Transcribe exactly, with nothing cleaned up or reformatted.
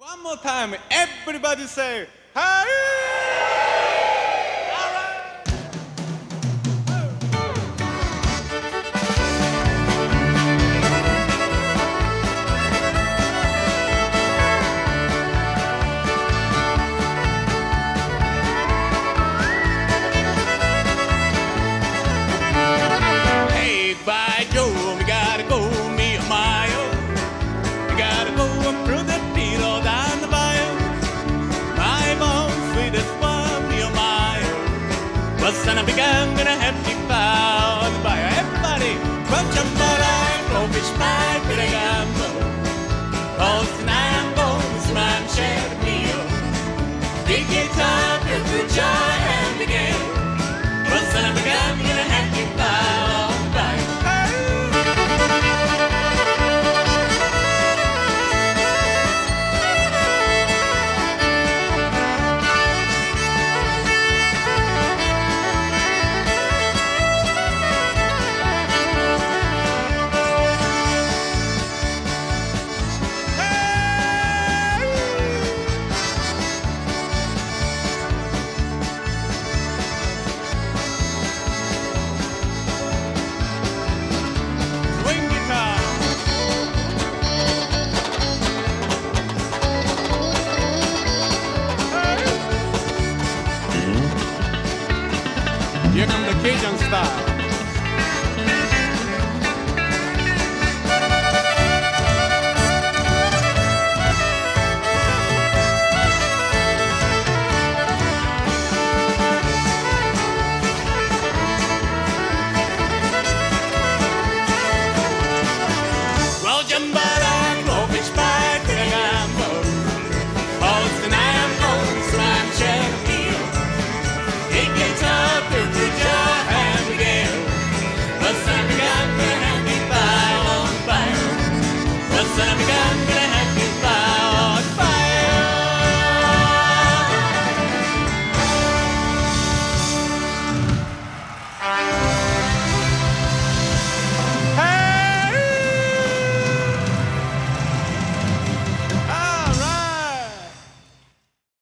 One more time, everybody say, hey! Through the field down the bayou, my most sweetest one, you're mine. Well, son, I began gonna have to bow on the bayou. Everybody, from Chambara, go fish my Piragambo. Cause tonight I'm going to smile and share the meal. Big guitar, good for joy and begin. Well, son, I began gonna have to bow on the bayou. Here comes the Cajun style.